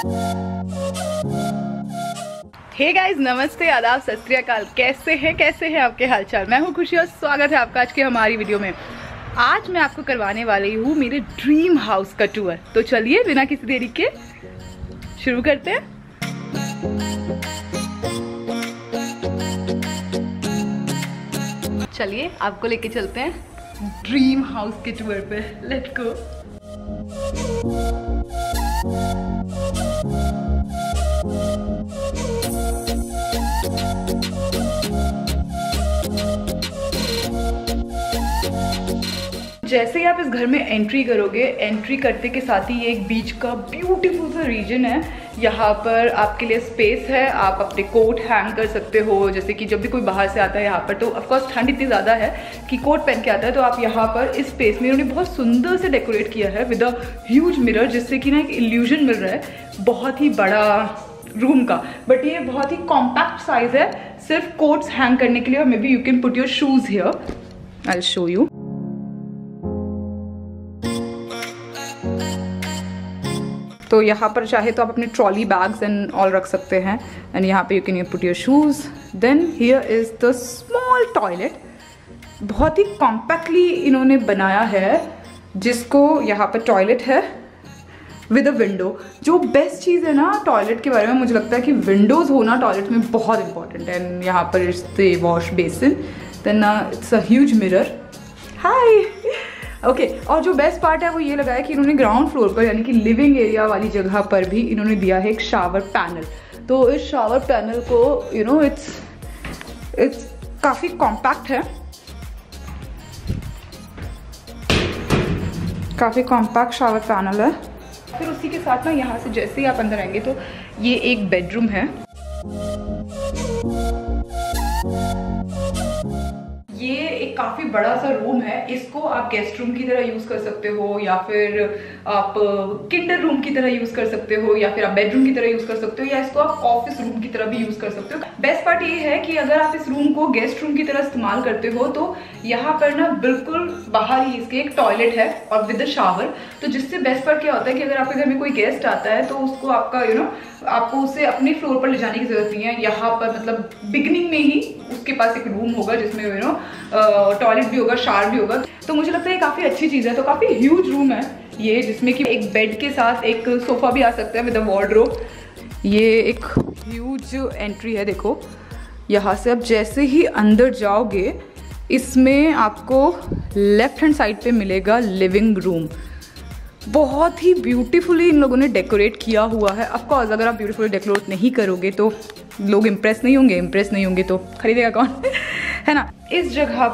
Hey guys, नमस्ते, आदाब, सत श्री अकाल। कैसे हैं आपके हालचाल। मैं हूं खुशी और स्वागत है आपका आज की हमारी वीडियो में। आज मैं आपको करवाने वाली हूँ मेरे ड्रीम हाउस का टूर। तो चलिए बिना किसी देरी के शुरू करते हैं। चलिए आपको लेके चलते हैं ड्रीम हाउस के टूर पे। Let's go. जैसे ही आप इस घर में एंट्री करोगे, एंट्री करते के साथ ही ये एक बीच का ब्यूटीफुल सा रीजन है। यहाँ पर आपके लिए स्पेस है, आप अपने कोट हैंग कर सकते हो। जैसे कि जब भी कोई बाहर से आता है यहाँ पर, तो ऑफकोर्स ठंड इतनी ज़्यादा है कि कोट पहन के आता है, तो आप यहाँ पर इस स्पेस में उन्होंने बहुत सुंदर से डेकोरेट किया है विद अ ह्यूज मिरर, जिससे कि ना एक इल्यूजन मिल रहा है बहुत ही बड़ा रूम का। बट ये बहुत ही कॉम्पैक्ट साइज है, सिर्फ कोट्स हैंग करने के लिए। और maybe you can put your shoes here, I will show you. तो यहाँ पर चाहे तो आप अपने ट्रॉली बैग्स एंड ऑल रख सकते हैं। एंड यहाँ पे you can put your shoes. Then here is the small toilet. बहुत ही कॉम्पैक्टली इन्होंने बनाया है, जिसको यहाँ पर टॉयलेट है विद अ विंडो। जो बेस्ट चीज़ है ना टॉयलेट के बारे में, मुझे लगता है कि विंडोज़ होना टॉयलेट में बहुत इंपॉर्टेंट है। एंड यहाँ पर it's the wash basin, then it's a huge mirror. Hi okay. और जो बेस्ट पार्ट है वो ये लगा है कि इन्होंने ग्राउंड फ्लोर पर, यानी कि लिविंग एरिया वाली जगह पर भी इन्होंने दिया है एक शावर पैनल। तो इस शावर पैनल को यू नो इट्स काफ़ी कॉम्पैक्ट है, काफ़ी कॉम्पैक्ट शावर पैनल है। फिर उसी के साथ ना यहाँ से जैसे ही आप अंदर आएंगे तो ये एक बेडरूम है। ये एक काफ़ी बड़ा सा रूम है। इसको आप गेस्ट रूम की तरह यूज़ कर सकते हो, या फिर आप किंडर रूम की तरह यूज़ कर सकते हो, या फिर आप बेडरूम की तरह यूज़ कर सकते हो, या इसको आप ऑफिस रूम की तरह भी यूज़ कर सकते हो। बेस्ट पार्ट ये है कि अगर आप इस रूम को गेस्ट रूम की तरह इस्तेमाल करते हो तो यहाँ पर ना बिल्कुल बाहर ही इसके एक टॉयलेट है और विद शावर। तो जिससे बेस्ट पार्ट क्या होता है कि अगर आपके घर में कोई गेस्ट आता है तो उसको आपका आपको उसे अपने फ्लोर पर ले जाने की जरूरत नहीं है। यहाँ पर मतलब बिगिनिंग में ही उसके पास एक रूम होगा जिसमें टॉयलेट भी होगा, शावर भी होगा। तो मुझे लगता है ये काफ़ी अच्छी चीज़ है। तो काफ़ी ह्यूज रूम है ये, जिसमें कि एक बेड के साथ एक सोफ़ा भी आ सकता है विद अ वार्डरोब। ये एक ह्यूज एंट्री है। देखो यहाँ से आप जैसे ही अंदर जाओगे, इसमें आपको लेफ्ट हैंड साइड पे मिलेगा लिविंग रूम। बहुत ही ब्यूटीफुली इन लोगों ने डेकोरेट किया हुआ है। ऑफकोर्स अगर आप ब्यूटीफुली डेकोरेट नहीं करोगे तो लोग इम्प्रेस नहीं होंगे तो खरीदेगा कौन है ना। इस जगह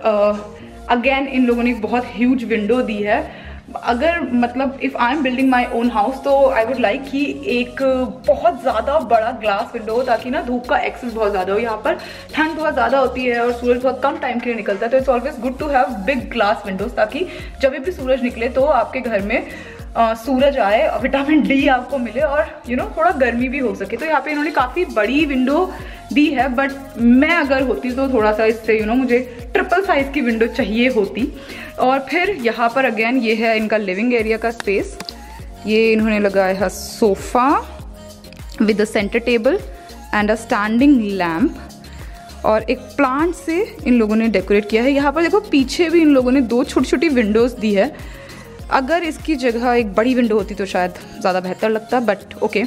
पर अगेन इन लोगों ने एक बहुत ह्यूज विंडो दी है। अगर मतलब if I am building my own house तो आई वुड लाइक कि एक बहुत ज़्यादा बड़ा ग्लास विंडो हो, ताकि ना धूप का एक्सेस बहुत ज़्यादा हो। यहाँ पर ठंड बहुत ज़्यादा होती है और सूरज बहुत कम टाइम के लिए निकलता है, तो it's always good to have big glass windows, ताकि जब भी सूरज निकले तो आपके घर में सूरज आए, विटामिन डी आपको मिले और थोड़ा गर्मी भी हो सके। तो यहाँ पे इन्होंने काफ़ी बड़ी विंडो दी है, बट मैं अगर होती तो थोड़ा सा इससे मुझे ट्रिपल साइज़ की विंडो चाहिए होती। और फिर यहाँ पर अगेन ये है इनका लिविंग एरिया का स्पेस। ये इन्होंने लगाया है sofa with a centre table and a standing lamp, और एक प्लांट से इन लोगों ने डेकोरेट किया है। यहाँ पर देखो पीछे भी इन लोगों ने 2 छोटी छोटी विंडोज़ दी है। अगर इसकी जगह एक बड़ी विंडो होती तो शायद ज़्यादा बेहतर लगता, बट ओके।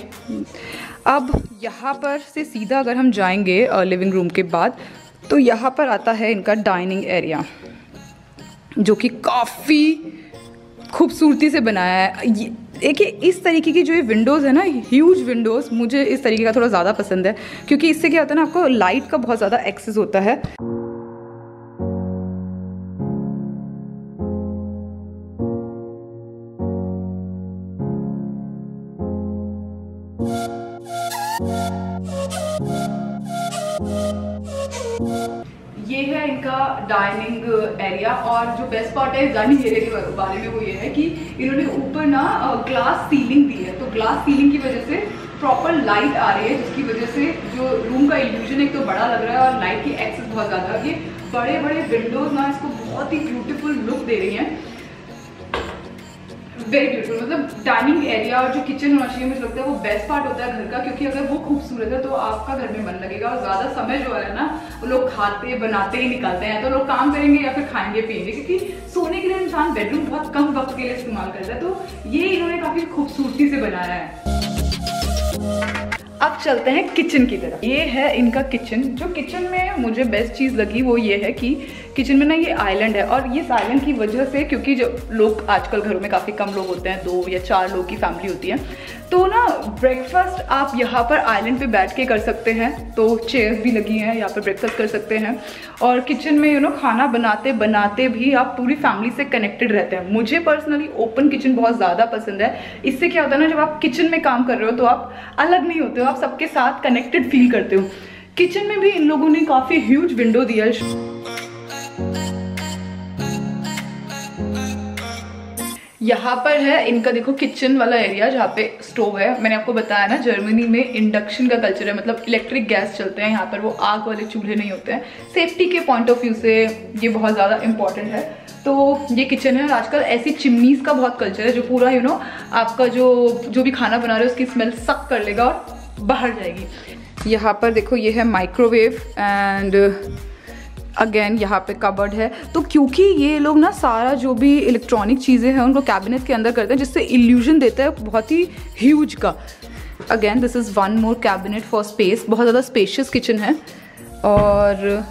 अब यहाँ पर से सीधा अगर हम जाएंगे लिविंग रूम के बाद, तो यहाँ पर आता है इनका डाइनिंग एरिया, जो कि काफ़ी खूबसूरती से बनाया है। देखिए इस तरीके की जो ये विंडोज़ है ना, ह्यूज विंडोज़, मुझे इस तरीके का थोड़ा ज़्यादा पसंद है, क्योंकि इससे क्या होता है ना, आपको लाइट का बहुत ज़्यादा एक्सेस होता है। ये है इनका डाइनिंग एरिया। और जो बेस्ट पार्ट है डाइनिंग एरिया के बारे में वो ये है कि इन्होंने ऊपर ना ग्लास सीलिंग दी है। तो ग्लास सीलिंग की वजह से प्रॉपर लाइट आ रही है, जिसकी वजह से जो रूम का इल्यूजन एक तो बड़ा लग रहा है और लाइट की एक्सेस बहुत ज़्यादा है। ये बड़े बड़े विंडोज ना इसको बहुत ही ब्यूटीफुल लुक दे रही हैं। वेरी ब्यूटीफुल, मतलब डाइनिंग एरिया और जो किचन होना चाहिए मुझे लगता है वो बेस्ट पार्ट होता है घर का, क्योंकि अगर वो खूबसूरत है तो आपका घर में मन लगेगा। और ज्यादा समय जो है ना वो लोग खाते बनाते ही निकालते हैं, तो लोग काम करेंगे या फिर खाएंगे पिएंगे, क्योंकि सोने के लिए इंसान बेडरूम बहुत कम वक्त के लिए इस्तेमाल करता है। तो ये इन्होंने काफी खूबसूरती से बनाया है। अब चलते हैं किचन की तरफ। ये है इनका किचन। जो किचन में मुझे बेस्ट चीज़ लगी वो ये है कि किचन में ना ये आइलैंड है, और ये आइलैंड की वजह से, क्योंकि जो लोग आजकल घरों में काफ़ी कम लोग होते हैं, 2 या 4 लोग की फैमिली होती है, तो ना ब्रेकफास्ट आप यहाँ पर आइलैंड पे बैठ के कर सकते हैं। तो चेयर्स भी लगी हैं, यहाँ पर ब्रेकफास्ट कर सकते हैं। और किचन में खाना बनाते बनाते भी आप पूरी फैमिली से कनेक्टेड रहते हैं। मुझे पर्सनली ओपन किचन बहुत ज़्यादा पसंद है। इससे क्या होता है ना, जब आप किचन में काम कर रहे हो तो आप अलग नहीं होते हो, आप सबके साथ कनेक्टेड फील करते हो। किचन में भी इन लोगों ने काफ़ी ह्यूज विंडो दिया है। यहाँ पर है इनका, देखो, किचन वाला एरिया जहाँ पे स्टोव है। मैंने आपको बताया ना, जर्मनी में इंडक्शन का कल्चर है, मतलब इलेक्ट्रिक गैस चलते हैं यहाँ पर, वो आग वाले चूल्हे नहीं होते हैं। सेफ्टी के पॉइंट ऑफ व्यू से ये बहुत ज़्यादा इंपॉर्टेंट है। तो ये किचन है। आजकल ऐसी चिमनीज का बहुत कल्चर है जो पूरा आपका जो भी खाना बना रहे हो उसकी स्मेल सक कर लेगा और बाहर जाएगी। यहाँ पर देखो, ये है माइक्रोवेव एंड अगेन यहाँ पे कबर्ड है। तो क्योंकि ये लोग ना सारा जो भी इलेक्ट्रॉनिक चीज़ें हैं उनको कैबिनेट के अंदर करते हैं, जिससे इल्यूजन देता है बहुत ही ह्यूज का। Again this is one more cabinet for space. बहुत ज़्यादा स्पेशियस किचन है। और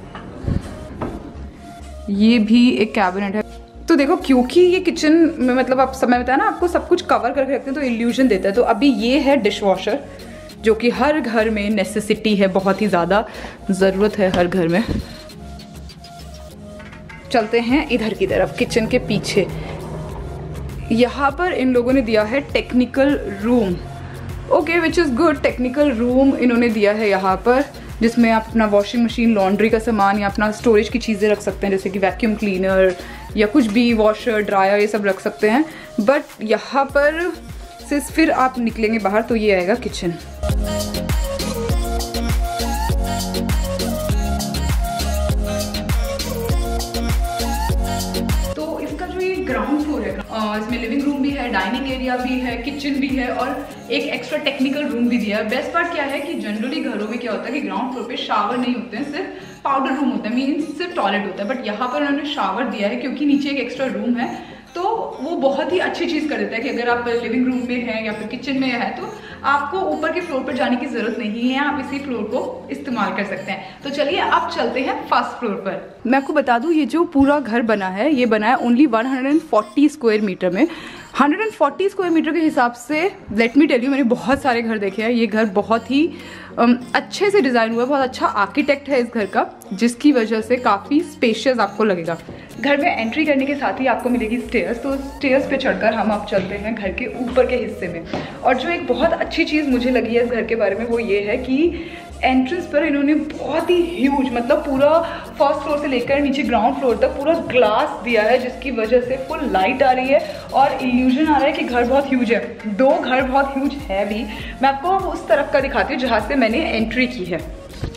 ये भी एक कैबिनेट है। तो देखो, क्योंकि ये किचन में मतलब आप समय बताया ना आपको सब कुछ कवर करके रखते हैं, तो इल्यूजन देता है। तो अभी ये है डिश वॉशर, जो कि हर घर में नेसेसिटी है, बहुत ही ज़्यादा ज़रूरत है हर घर में। चलते हैं इधर की तरफ, किचन के पीछे। यहाँ पर इन लोगों ने दिया है technical room. Okay, which is good. Technical room इन्होंने दिया है यहाँ पर, जिसमें आप अपना वॉशिंग मशीन, लॉन्ड्री का सामान या अपना स्टोरेज की चीज़ें रख सकते हैं, जैसे कि वैक्यूम क्लीनर या कुछ भी, वॉशर, ड्रायर, ये सब रख सकते हैं। बट यहाँ पर से फिर आप निकलेंगे बाहर तो ये आएगा किचन। ग्राउंड फ्लोर है, इसमें लिविंग रूम भी है, डाइनिंग एरिया भी है, किचन भी है और एक एक्स्ट्रा टेक्निकल रूम भी दिया है। बेस्ट पार्ट क्या है कि जनरली घरों में क्या होता है कि ग्राउंड फ्लोर पे शावर नहीं होते हैं, सिर्फ पाउडर रूम होता है, मीन्स सिर्फ टॉयलेट होता है। बट यहाँ पर उन्होंने शावर दिया है, क्योंकि नीचे एक एक्स्ट्रा रूम है, तो वो बहुत ही अच्छी चीज़ कर देता है कि अगर आप लिविंग रूम में हैं या फिर किचन में है तो आपको ऊपर के फ्लोर पर जाने की ज़रूरत नहीं है, आप इसी फ्लोर को इस्तेमाल कर सकते हैं। तो चलिए अब चलते हैं फर्स्ट फ्लोर पर। मैं आपको बता दूं, ये जो पूरा घर बना है, ये बना है ओनली 140 स्क्वायर मीटर में। 140 स्क्वायर मीटर के हिसाब से लेट मी टेल यू, मैंने बहुत सारे घर देखे हैं, ये घर बहुत ही अच्छे से डिज़ाइन हुआ है, बहुत अच्छा आर्किटेक्ट है इस घर का, जिसकी वजह से काफ़ी स्पेशियस आपको लगेगा। घर में एंट्री करने के साथ ही आपको मिलेगी स्टेयर्स, तो स्टेयर्स पे चढ़कर हम अब चलते हैं घर के ऊपर के हिस्से में। और जो एक बहुत अच्छी चीज़ मुझे लगी है इस घर के बारे में वो ये है कि एंट्रेंस पर इन्होंने बहुत ही ह्यूज, मतलब पूरा फर्स्ट फ्लोर से लेकर नीचे ग्राउंड फ्लोर तक पूरा ग्लास दिया है, जिसकी वजह से फुल लाइट आ रही है और इल्यूजन आ रहा है कि घर बहुत ह्यूज है। दो घर बहुत ह्यूज है भी। मैं आपको उस तरफ का दिखाती हूँ जहाँ से मैंने एंट्री की है।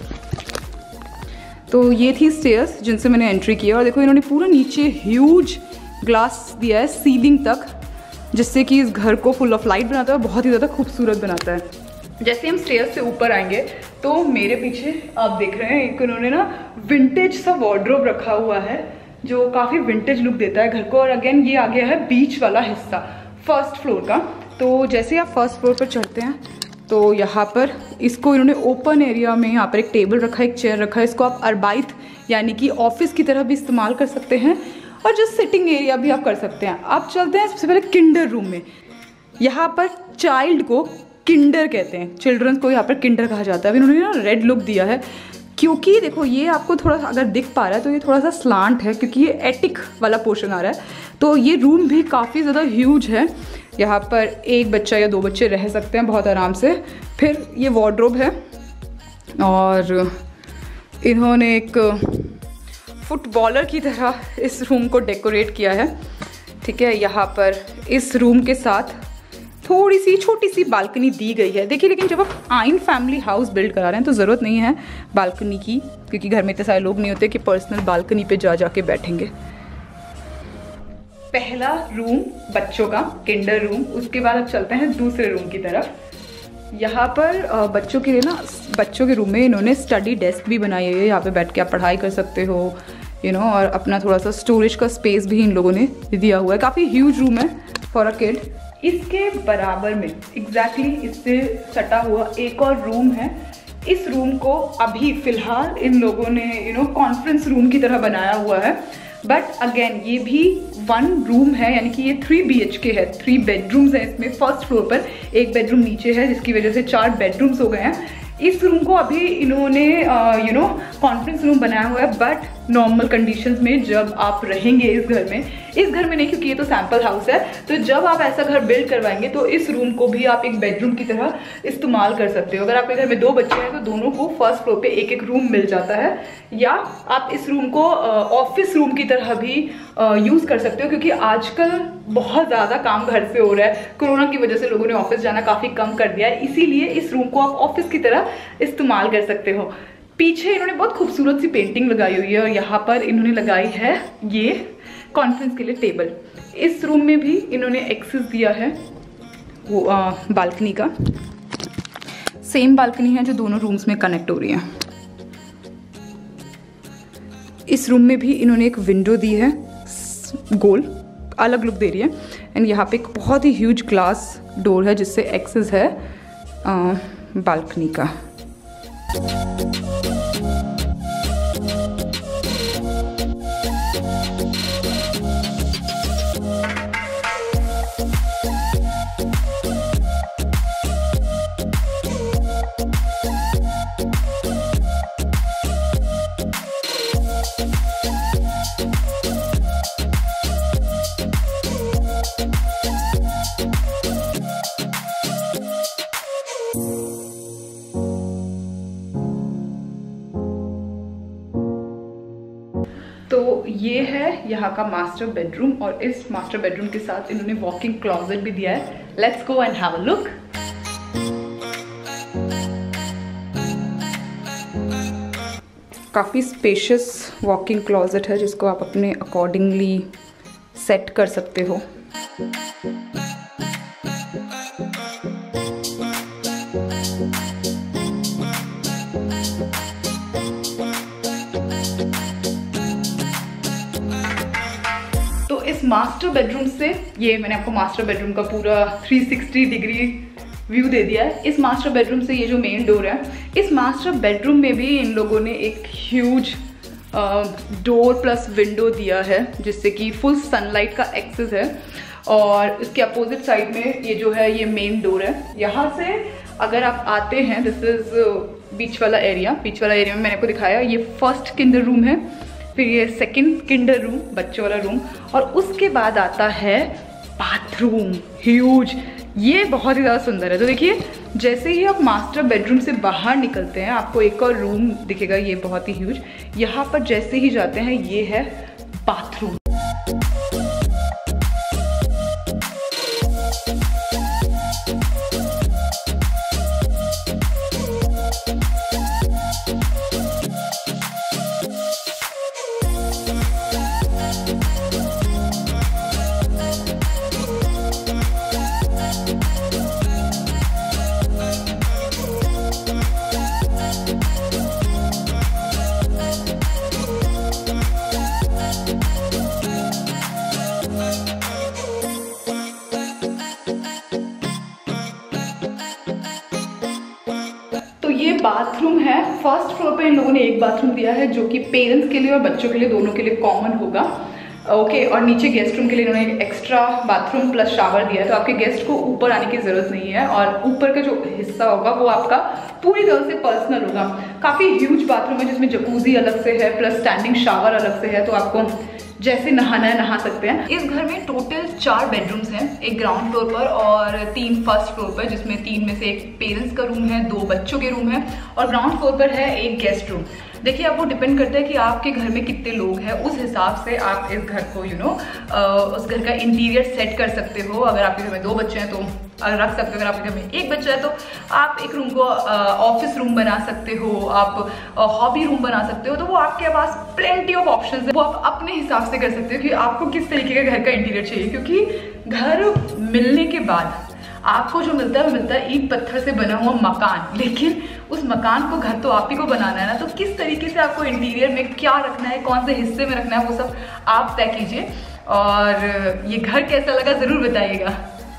तो ये थी स्टेयर्स जिनसे मैंने एंट्री की, और देखो इन्होंने पूरा नीचे ह्यूज ग्लास दिया है सीलिंग तक, जिससे कि इस घर को फुल ऑफ लाइट बनाता है और बहुत ही ज़्यादा खूबसूरत बनाता है। जैसे हम स्टेयर्स से ऊपर आएंगे तो मेरे पीछे आप देख रहे हैं एक उन्होंने ना विंटेज सा वार्डरोब रखा हुआ है, जो काफ़ी विंटेज लुक देता है घर को। और अगेन ये आ गया है बीच वाला हिस्सा फर्स्ट फ्लोर का। तो जैसे आप फर्स्ट फ्लोर पर चढ़ते हैं तो यहाँ पर इसको इन्होंने ओपन एरिया में, यहाँ पर एक टेबल रखा है, एक चेयर रखा है, इसको आप अरबाइत यानी कि ऑफिस की तरह भी इस्तेमाल कर सकते हैं, और जो सिटिंग एरिया भी आप कर सकते हैं। आप चलते हैं सबसे पहले किंडर रूम में। यहाँ पर चाइल्ड को किंडर कहते हैं, चिल्ड्रंस को यहाँ पर किंडर कहा जाता है। अभी इन्होंने ना रेड लुक दिया है, क्योंकि देखो ये आपको थोड़ा सा अगर दिख पा रहा है तो ये थोड़ा सा स्लांट है, क्योंकि ये एटिक वाला पोर्शन आ रहा है। तो ये रूम भी काफ़ी ज़्यादा ह्यूज है, यहाँ पर एक बच्चा या दो बच्चे रह सकते हैं बहुत आराम से। फिर ये वार्डरोब है, और इन्होंने एक फुटबॉलर की तरह इस रूम को डेकोरेट किया है, ठीक है। यहाँ पर इस रूम के साथ थोड़ी सी छोटी सी बालकनी दी गई है। देखिए, लेकिन जब आप आइन फैमिली हाउस बिल्ड करा रहे हैं तो ज़रूरत नहीं है बालकनी की, क्योंकि घर में इतने सारे लोग नहीं होते कि पर्सनल बालकनी पे जा जाके बैठेंगे। पहला रूम बच्चों का किंडर रूम, उसके बाद अब चलते हैं दूसरे रूम की तरफ। यहाँ पर बच्चों के लिए ना, बच्चों के रूम में इन्होंने स्टडी डेस्क भी बनाई है, यहाँ पे बैठ के आप पढ़ाई कर सकते हो और अपना थोड़ा सा स्टोरेज का स्पेस भी इन लोगों ने दिया हुआ है। काफ़ी ह्यूज रूम है फॉर अ किड। इसके बराबर में एग्जैक्टली इससे सटा हुआ एक और रूम है। इस रूम को अभी फ़िलहाल इन लोगों ने कॉन्फ्रेंस रूम की तरह बनाया हुआ है, बट अगेन ये भी 1 रूम है, यानी कि ये 3 BHK है, 3 बेडरूम्स हैं इसमें। फर्स्ट फ्लोर पर एक बेडरूम नीचे है, जिसकी वजह से 4 बेडरूम्स हो गए हैं। इस रूम को अभी इन्होंने कॉन्फ्रेंस रूम बनाया हुआ है, बट नॉर्मल कंडीशंस में जब आप रहेंगे इस घर में नहीं, क्योंकि ये तो सैम्पल हाउस है, तो जब आप ऐसा घर बिल्ड करवाएंगे तो इस रूम को भी आप एक बेडरूम की तरह इस्तेमाल कर सकते हो। अगर आपके घर में 2 बच्चे हैं तो दोनों को फर्स्ट फ्लोर पे एक रूम मिल जाता है, या आप इस रूम को ऑफिस रूम की तरह भी यूज़ कर सकते हो, क्योंकि आजकल बहुत ज़्यादा काम घर से हो रहा है। कोरोना की वजह से लोगों ने ऑफिस जाना काफ़ी कम कर दिया है, इसीलिए इस रूम को आप ऑफिस की तरह इस्तेमाल कर सकते हो। पीछे इन्होंने बहुत खूबसूरत सी पेंटिंग लगाई हुई है, और यहाँ पर इन्होंने लगाई है ये कॉन्फ्रेंस के लिए टेबल। इस रूम में भी इन्होंने एक्सेस दिया है वो बालकनी का, सेम बालकनी है जो दोनों रूम्स में कनेक्ट हो रही है। इस रूम में भी इन्होंने एक विंडो दी है, गोल अलग लुक दे रही है। एंड यहाँ पे एक बहुत ही ह्यूज ग्लास डोर है जिससे एक्सेस है बालकनी का। तो ये है यहाँ का मास्टर बेडरूम, और इस मास्टर बेडरूम के साथ इन्होंने वॉकिंग क्लोजेट भी दिया है। Let's go and have a look. काफ़ी स्पेशियस वॉकिंग क्लोजेट है जिसको आप अपने अकॉर्डिंगली सेट कर सकते हो। इस मास्टर बेडरूम से, ये मैंने आपको मास्टर बेडरूम का पूरा 360 डिग्री व्यू दे दिया है। इस मास्टर बेडरूम से ये जो मेन डोर है, इस मास्टर बेडरूम में भी इन लोगों ने एक ह्यूज डोर प्लस विंडो दिया है, जिससे कि फुल सनलाइट का एक्सेस है। और इसके अपोजिट साइड में ये जो है ये मेन डोर है। यहाँ से अगर आप आते हैं, दिस इज बीच वाला एरिया। बीच वाला एरिया में मैंने आपको दिखाया, ये फर्स्ट किंडर रूम है, फिर ये सेकंड किंडर रूम बच्चों वाला रूम, और उसके बाद आता है बाथरूम ह्यूज। ये बहुत ही ज़्यादा सुंदर है। तो देखिए, जैसे ही आप मास्टर बेडरूम से बाहर निकलते हैं आपको एक और रूम दिखेगा, ये बहुत ही ह्यूज। यहाँ पर जैसे ही जाते हैं ये है बाथरूम। ये बाथरूम है। फर्स्ट फ्लोर पे इन लोगों ने एक बाथरूम दिया है जो कि पेरेंट्स के लिए और बच्चों के लिए, दोनों के लिए कॉमन होगा। ओके, और नीचे गेस्ट रूम के लिए इन्होंने एक एक्स्ट्रा बाथरूम प्लस शावर दिया है, तो आपके गेस्ट को ऊपर आने की ज़रूरत नहीं है, और ऊपर का जो हिस्सा होगा वो आपका पूरी तरह से पर्सनल होगा। काफ़ी ह्यूज बाथरूम है जिसमें जकूजी अलग से है प्लस स्टैंडिंग शावर अलग से है, तो आपको जैसे नहाना है नहा सकते हैं। इस घर में टोटल 4 बेडरूम्स हैं, एक ग्राउंड फ्लोर पर और 3 फर्स्ट फ्लोर पर, जिसमें 3 में से एक पेरेंट्स का रूम है, 2 बच्चों के रूम है, और ग्राउंड फ्लोर पर है एक गेस्ट रूम। देखिए अब वो डिपेंड करता है कि आपके घर में कितने लोग हैं, उस हिसाब से आप इस घर को उस घर का इंटीरियर सेट कर सकते हो। अगर आपके घर में 2 बच्चे हैं तो रख सकते हो, अगर आपके घर में 1 बच्चा है तो आप एक रूम को ऑफिस रूम बना सकते हो, आप हॉबी रूम बना सकते हो। तो वो आपके पास प्लेंटी ऑफ ऑप्शंस है, वो आप अपने हिसाब से कर सकते हो कि आपको किस तरीके का घर का इंटीरियर चाहिए। क्योंकि घर मिलने के बाद आपको जो मिलता है वो मिलता है ईंट पत्थर से बना हुआ मकान, लेकिन उस मकान को घर तो आप ही को बनाना है ना। तो किस तरीके से आपको इंटीरियर में क्या रखना है, कौन से हिस्से में रखना है, वो सब आप तय कीजिए। और ये घर कैसा लगा ज़रूर बताइएगा।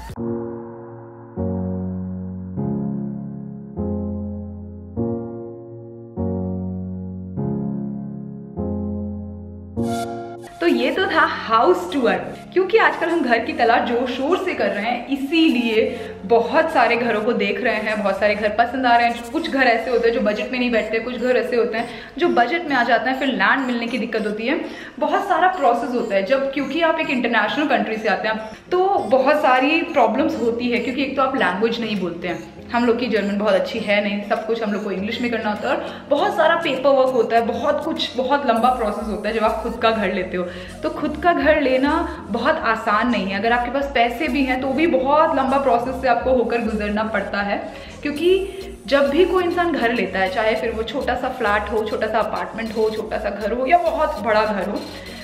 तो ये तो था हाउस टूर। क्योंकि आजकल हम घर की तलाश जोर शोर से कर रहे हैं, इसीलिए बहुत सारे घरों को देख रहे हैं, बहुत सारे घर पसंद आ रहे हैं। कुछ घर ऐसे होते हैं जो बजट में नहीं बैठते, कुछ घर ऐसे होते हैं जो बजट में आ जाते हैं, फिर लैंड मिलने की दिक्कत होती है, बहुत सारा प्रोसेस होता है। जब क्योंकि आप एक इंटरनेशनल कंट्री से आते हैं तो बहुत सारी प्रॉब्लम्स होती है। क्योंकि एक तो आप लैंग्वेज नहीं बोलते हैं, हम लोग की जर्मन बहुत अच्छी है नहीं, सब कुछ हम लोग को इंग्लिश में करना होता है, और बहुत सारा पेपर वर्क होता है, बहुत कुछ, बहुत लंबा प्रोसेस होता है जब आप खुद का घर लेते हो। तो खुद का घर लेना बहुत आसान नहीं है। अगर आपके पास पैसे भी हैं तो भी बहुत लंबा प्रोसेस से आपको होकर गुजरना पड़ता है। क्योंकि जब भी कोई इंसान घर लेता है, चाहे फिर वो छोटा सा फ्लैट हो, छोटा सा अपार्टमेंट हो, छोटा सा घर हो या बहुत बड़ा घर हो,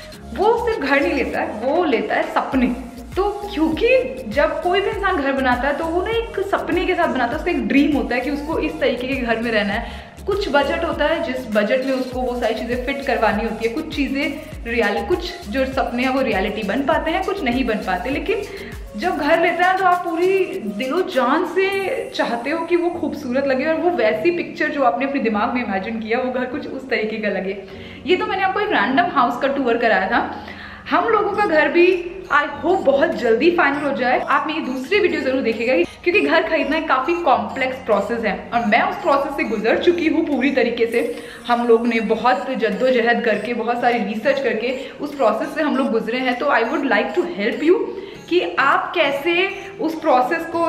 वो सिर्फ घर नहीं लेता है, वो लेता है सपने। तो क्योंकि जब कोई भी इंसान घर बनाता है तो वो ना एक सपने के साथ बनाता है, उसका एक ड्रीम होता है कि उसको इस तरीके के घर में रहना है। कुछ बजट होता है जिस बजट में उसको वो सारी चीज़ें फिट करवानी होती है। कुछ चीज़ें कुछ जो सपने हैं वो रियलिटी बन पाते हैं, कुछ नहीं बन पाते। लेकिन जब घर लेता है तो आप पूरी दिलो जान से चाहते हो कि वो खूबसूरत लगे, और वो वैसी पिक्चर जो आपने अपने दिमाग में इमेजिन किया वो घर कुछ उस तरीके का लगे। ये तो मैंने आपको एक रैंडम हाउस का टूर कराया था। हम लोगों का घर भी आई होप बहुत जल्दी फाइनल हो जाए। आप मेरी दूसरी वीडियो जरूर देखिएगा, क्योंकि घर खरीदना एक काफ़ी कॉम्प्लेक्स प्रोसेस है और मैं उस प्रोसेस से गुजर चुकी हूँ पूरी तरीके से। हम लोग ने बहुत जद्दोजहद करके, बहुत सारी रिसर्च करके उस प्रोसेस से हम लोग गुजरे हैं। तो I would like to help you कि आप कैसे उस प्रोसेस को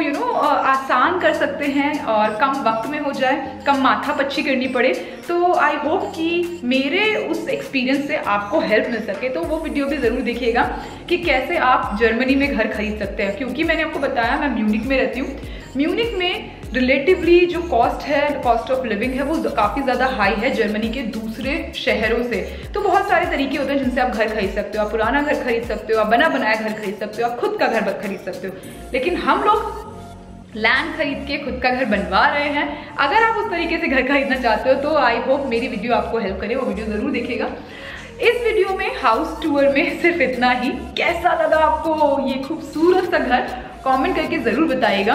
आसान कर सकते हैं और कम वक्त में हो जाए, कम माथापच्ची करनी पड़े। तो आई होप कि मेरे उस एक्सपीरियंस से आपको हेल्प मिल सके। तो वो वीडियो भी ज़रूर देखिएगा कि कैसे आप जर्मनी में घर खरीद सकते हैं। क्योंकि मैंने आपको बताया मैं म्यूनिक में रहती हूँ। म्यूनिक में रिलेटिवली जो कॉस्ट ऑफ लिविंग है वो काफ़ी ज़्यादा हाई है जर्मनी के दूसरे शहरों से। तो बहुत सारे तरीके होते हैं जिनसे आप घर खरीद सकते हो। आप पुराना घर खरीद सकते हो, आप बना बनाया घर खरीद सकते हो, आप खुद का घर खरीद सकते हो। लेकिन हम लोग लैंड खरीद के खुद का घर बनवा रहे हैं। अगर आप उस तरीके से घर खरीदना चाहते हो तो आई होप मेरी वीडियो आपको हेल्प करे, वो वीडियो ज़रूर देखिएगा। इस वीडियो में हाउस टूर में सिर्फ इतना ही। कैसा लगा आपको ये खूबसूरत सा घर, कमेंट करके ज़रूर बताइएगा।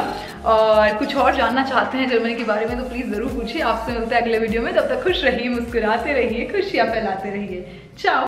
और कुछ और जानना चाहते हैं जर्मनी के बारे में तो प्लीज़ ज़रूर पूछिए। आपसे मिलते हैं अगले वीडियो में। तब तक खुश रहिए, मुस्कुराते रहिए, खुशियाँ फैलाते रहिए। चाओ।